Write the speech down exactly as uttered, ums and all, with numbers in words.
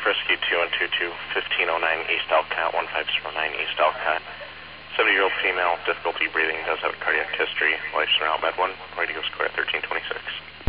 Rescue two one two two, fifteen oh nine East Alcott, one five zero nine East Alcott. seventy-year-old female, difficulty breathing, does have a cardiac history. Life's around Med one, ready to go square thirteen twenty-six.